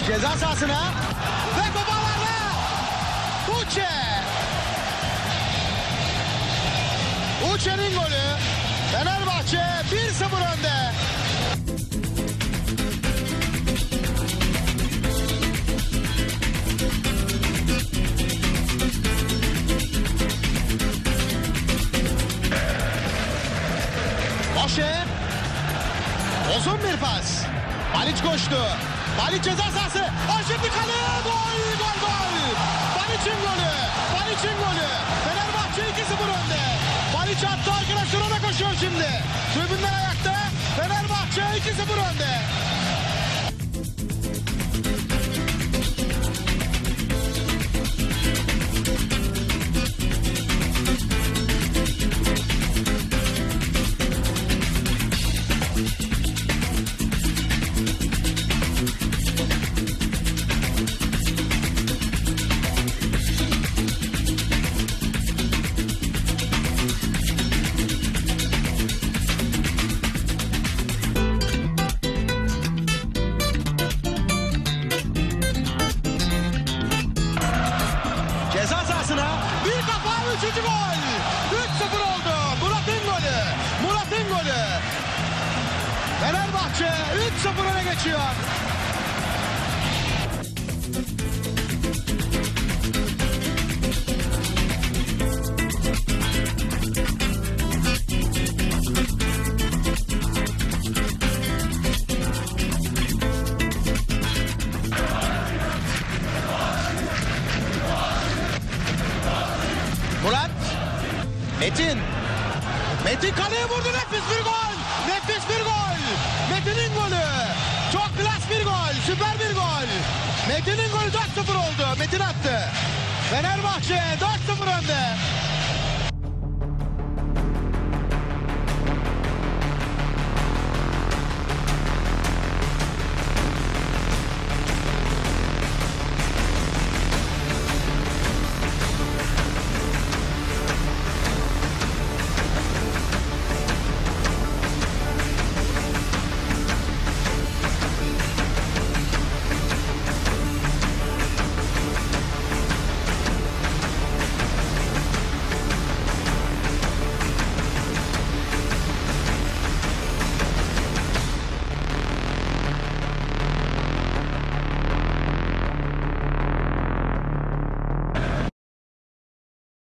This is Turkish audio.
Ceza sahasına ve babalarla Uçe. Uçe'nin golü. Fenerbahçe 1-0 önde. Moşe. Uzun bir pas. Baliç koştu. Baliç ceza sahası. O şimdi kaleye. Gol, gol, gol. Baliç'in golü. Baliç'in golü. Fenerbahçe 2-0 önde. Baliç attı, arkadaşlar ona koşuyor şimdi. Tribünler ayakta. Fenerbahçe 2-0 önde. Ceza sahasına bir kafa, 3. gol. 3-0 oldu. Murat'ın golü. Murat'ın golü. Fenerbahçe 3-0 öne geçiyor. Murat. Metin. Metin kaleye vurdu, nefis bir gol. Nefis bir gol. Metin'in golü. Çok klas bir gol. Süper bir gol. Metin'in golü 4-0 oldu. Metin attı. Fenerbahçe 4-0 önde.